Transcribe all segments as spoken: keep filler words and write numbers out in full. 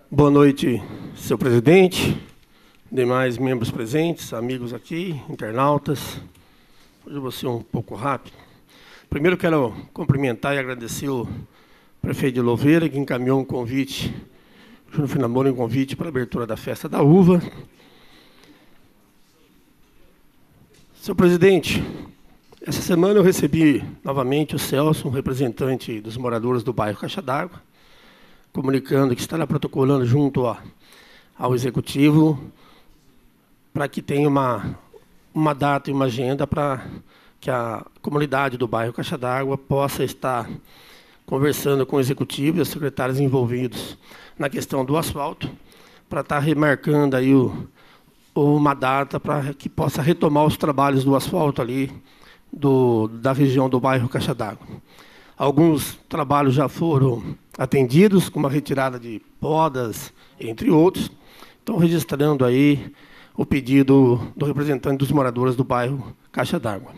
Boa noite, senhor presidente, demais membros presentes, amigos aqui, internautas. Hoje eu vou ser um pouco rápido. Primeiro quero cumprimentar e agradecer o prefeito de Louveira, que encaminhou um convite, Júnior Finamoro, um convite para a abertura da Festa da Uva. Senhor presidente, essa semana eu recebi novamente o Celso, um representante dos moradores do bairro Caixa d'Água, comunicando que estará protocolando junto a, ao Executivo para que tenha uma, uma data e uma agenda para que a comunidade do bairro Caixa d'Água possa estar conversando com o Executivo e os secretários envolvidos na questão do asfalto, para estar remarcando aí o, uma data para que possa retomar os trabalhos do asfalto ali do, da região do bairro Caixa d'Água. Alguns trabalhos já foram atendidos, com uma retirada de podas, entre outros. Estão registrando aí o pedido do representante dos moradores do bairro Caixa d'Água.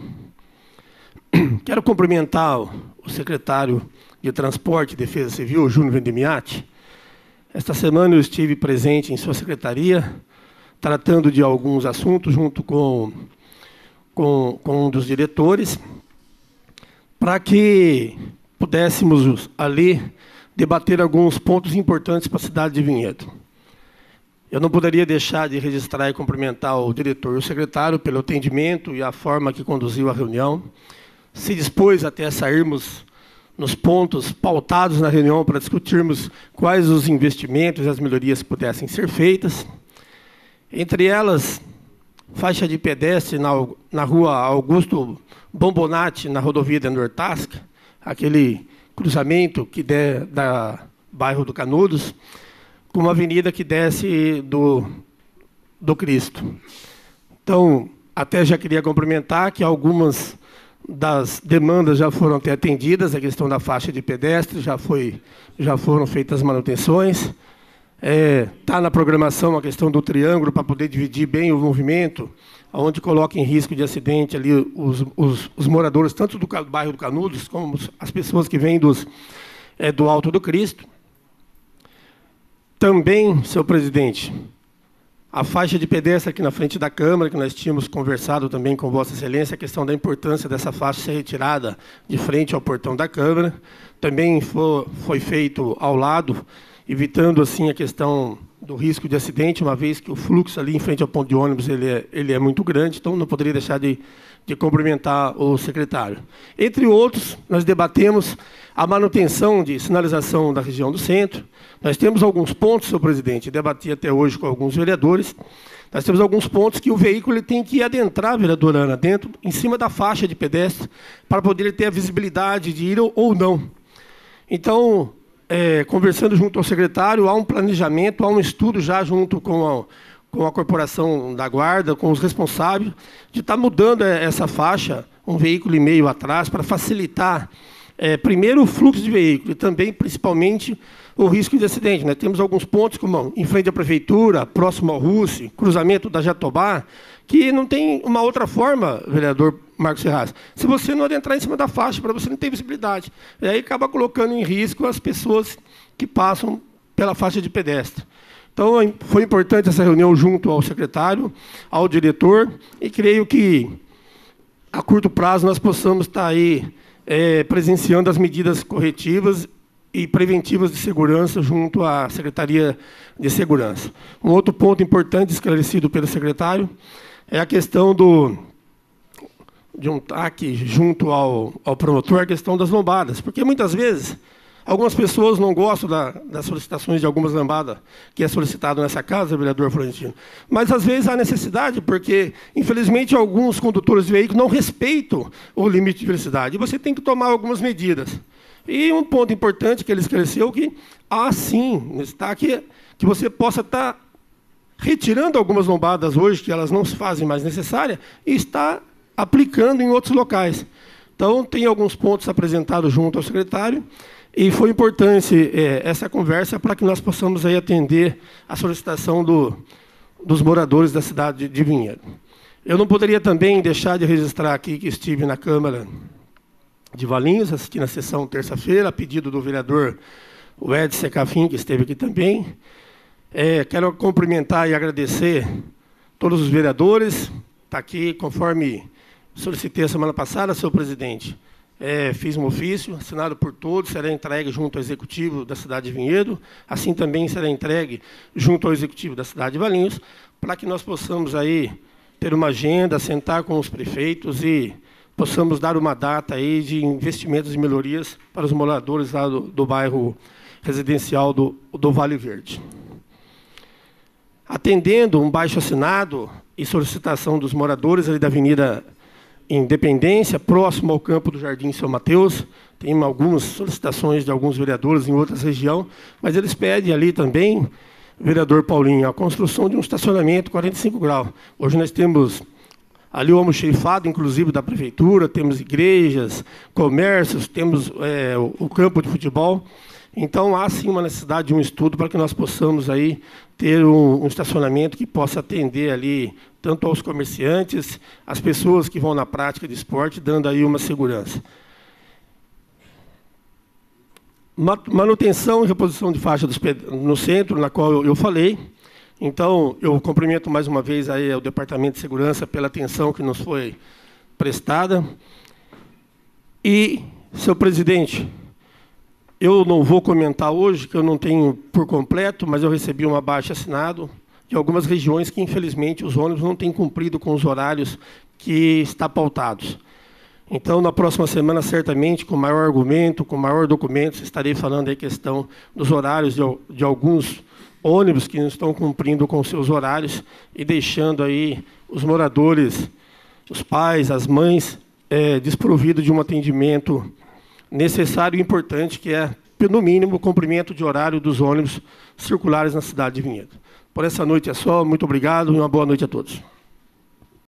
Quero cumprimentar o secretário de Transporte e Defesa Civil, Júnior Vendemiati. Esta semana eu estive presente em sua secretaria, tratando de alguns assuntos junto com, com, com um dos diretores, para que pudéssemos ali debater alguns pontos importantes para a cidade de Vinhedo. Eu não poderia deixar de registrar e cumprimentar o diretor e o secretário pelo atendimento e a forma que conduziu a reunião. Se dispôs até sairmos nos pontos pautados na reunião para discutirmos quais os investimentos e as melhorias que pudessem ser feitas. Entre elas, faixa de pedestre na, na rua Augusto Bombonati, na rodovia da Nortasca, aquele cruzamento que der da bairro do Canudos, com uma avenida que desce do, do Cristo. Então, até já queria cumprimentar que algumas das demandas já foram até atendidas, a questão da faixa de pedestre, já, foi, já foram feitas manutenções. Está é, tá na programação a questão do triângulo para poder dividir bem o movimento, onde coloca em risco de acidente ali os, os, os moradores, tanto do bairro do Canudos, como as pessoas que vêm dos, é, do Alto do Cristo. Também, senhor presidente, a faixa de pedestre aqui na frente da Câmara, que nós tínhamos conversado também com Vossa Excelência, a questão da importância dessa faixa ser retirada de frente ao portão da Câmara, também foi, foi feito ao lado, evitando assim a questão do risco de acidente, uma vez que o fluxo ali em frente ao ponto de ônibus ele é, ele é muito grande, então não poderia deixar de, de cumprimentar o secretário. Entre outros, nós debatemos a manutenção de sinalização da região do centro. Nós temos alguns pontos, senhor presidente, debati até hoje com alguns vereadores, nós temos alguns pontos que o veículo ele tem que adentrar, vereadora Ana, dentro, em cima da faixa de pedestre, para poder ter a visibilidade de ir ou não. Então, É, conversando junto ao secretário, há um planejamento, há um estudo já junto com a, com a corporação da guarda, com os responsáveis, de estar mudando essa faixa, um veículo e meio atrás, para facilitar, é, primeiro, o fluxo de veículo e também, principalmente, o risco de acidente. Nós temos alguns pontos, como em frente à prefeitura, próximo ao Russi, cruzamento da Jatobá, que não tem uma outra forma, vereador Marcos Ferraz, se você não adentrar em cima da faixa, para você não ter visibilidade. E aí acaba colocando em risco as pessoas que passam pela faixa de pedestre. Então, foi importante essa reunião junto ao secretário, ao diretor, e creio que, a curto prazo, nós possamos estar aí é, presenciando as medidas corretivas e preventivas de segurança junto à Secretaria de Segurança. Um outro ponto importante, esclarecido pelo secretário, é a questão do, de um T A C junto ao, ao promotor, a questão das lombadas. Porque, muitas vezes, algumas pessoas não gostam da, das solicitações de algumas lombadas que é solicitado nessa casa, vereador Florentino. Mas, às vezes, há necessidade, porque, infelizmente, alguns condutores de veículos não respeitam o limite de velocidade. E você tem que tomar algumas medidas. E um ponto importante que ele esclareceu, que há sim, nesse T A C, que você possa estar retirando algumas lombadas hoje, que elas não se fazem mais necessárias, e está aplicando em outros locais. Então, tem alguns pontos apresentados junto ao secretário, e foi importante é, essa conversa para que nós possamos aí atender a solicitação do, dos moradores da cidade de Vinhedo. Eu não poderia também deixar de registrar aqui que estive na Câmara de Valinhos, assisti na sessão terça-feira, a pedido do vereador o Edson Secafim, que esteve aqui também, É, quero cumprimentar e agradecer todos os vereadores. Está aqui, conforme solicitei a semana passada, senhor presidente. É, fiz um ofício, assinado por todos, será entregue junto ao Executivo da cidade de Vinhedo, assim também será entregue junto ao Executivo da cidade de Valinhos, para que nós possamos aí ter uma agenda, sentar com os prefeitos e possamos dar uma data aí de investimentos e melhorias para os moradores lá do, do bairro residencial do, do Vale Verde. Atendendo um baixo assinado e solicitação dos moradores ali da Avenida Independência, próximo ao campo do Jardim São Mateus, tem algumas solicitações de alguns vereadores em outras regiões, mas eles pedem ali também, vereador Paulinho, a construção de um estacionamento quarenta e cinco graus. Hoje nós temos ali o almoxerifado, inclusive, da prefeitura, temos igrejas, comércios, temos é, o, o campo de futebol. Então, há sim uma necessidade de um estudo para que nós possamos aí ter um, um estacionamento que possa atender ali tanto aos comerciantes, as pessoas que vão na prática de esporte, dando aí uma segurança. Manutenção e reposição de faixa dos no centro, na qual eu, eu falei. Então, eu cumprimento mais uma vez aí o Departamento de Segurança pela atenção que nos foi prestada. E, senhor presidente, eu não vou comentar hoje, que eu não tenho por completo, mas eu recebi um abaixo-assinado de algumas regiões que, infelizmente, os ônibus não têm cumprido com os horários que está pautados. Então, na próxima semana, certamente, com maior argumento, com maior documento, estarei falando aí a questão dos horários de, de alguns ônibus que não estão cumprindo com seus horários e deixando aí os moradores, os pais, as mães, é, desprovidos de um atendimento necessário e importante, que é, no mínimo, o cumprimento de horário dos ônibus circulares na cidade de Vinhedo. Por essa noite é só, muito obrigado e uma boa noite a todos.